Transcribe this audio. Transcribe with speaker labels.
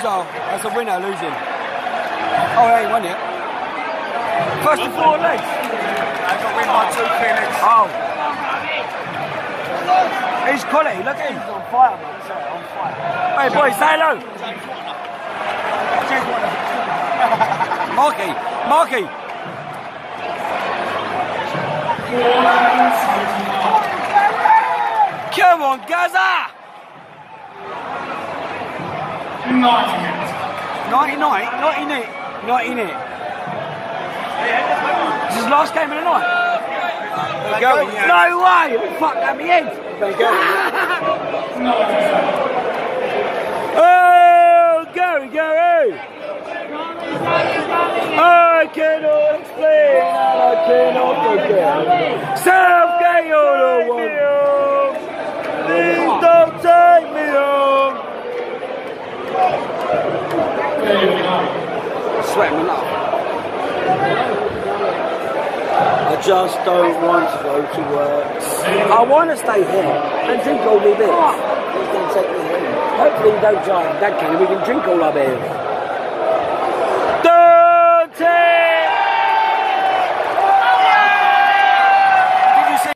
Speaker 1: loser. That's a winner losing. Oh, he ain't won yet. First and 4 legs.
Speaker 2: I got win by 2 clear legs.
Speaker 1: Oh. He's quality, look at him.
Speaker 2: He's on fire, man. Sorry, on fire.
Speaker 1: Hey, boy, say hello. Marky, Marky. Come on, Gaza. 99, not in it. Not in it. This is his last game of the night. Going, yeah. No way! Fuck that me head! Oh, Gary! I cannot explain and I cannot forget. Self-gate all the one. Please don't take me home. Sweating me up. I just don't want to go to work. I want to stay here and drink all my beers. He's going to take me home. Hopefully we don't drive. Dad can. We can drink all our beers. Don't take